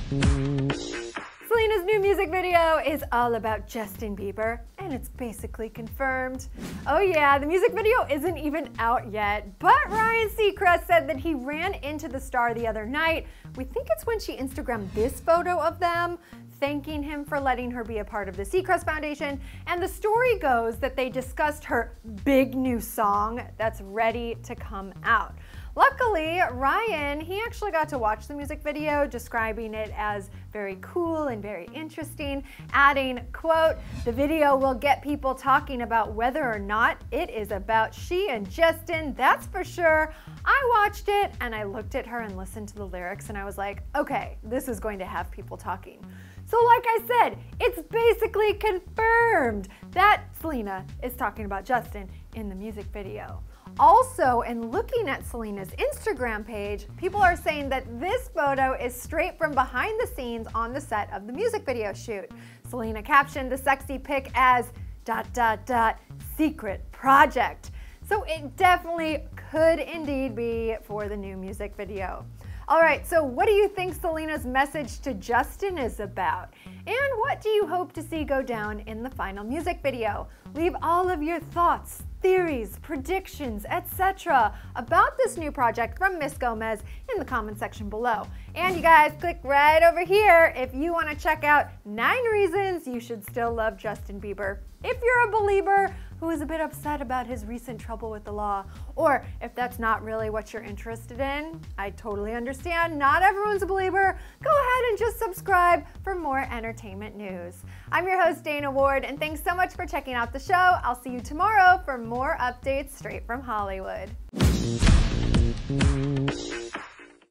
Selena's new music video is all about Justin Bieber, and it's basically confirmed. Oh yeah, the music video isn't even out yet, but Ryan Seacrest said that he ran into the star the other night. We think it's when she Instagrammed this photo of them, thanking him for letting her be a part of the Seacrest Foundation, and the story goes that they discussed her big new song that's ready to come out. Luckily, Ryan, he actually got to watch the music video, describing it as very cool and very interesting, adding, quote, "The video will get people talking about whether or not it is about she and Justin, that's for sure." I watched it and I looked at her and listened to the lyrics and I was like, okay, this is going to have people talking. So like I said, it's basically confirmed that Selena is talking about Justin in the music video. Also, in looking at Selena's Instagram page, people are saying that this photo is straight from behind the scenes on the set of the music video shoot. Selena captioned the sexy pic as ... secret project. So it definitely could indeed be for the new music video. All right, so what do you think Selena's message to Justin is about? And what do you hope to see go down in the final music video? Leave all of your thoughts, theories, predictions, etc. about this new project from Miss Gomez in the comment section below. And you guys, click right over here if you want to check out 9 reasons you should still love Justin Bieber. If you're a believer who is a bit upset about his recent trouble with the law, or if that's not really what you're interested in, I totally understand. Not everyone's a believer. Go ahead and just subscribe for more entertainment news. I'm your host, Dana Ward, and thanks so much for checking out the show. I'll see you tomorrow for more updates straight from Hollywood.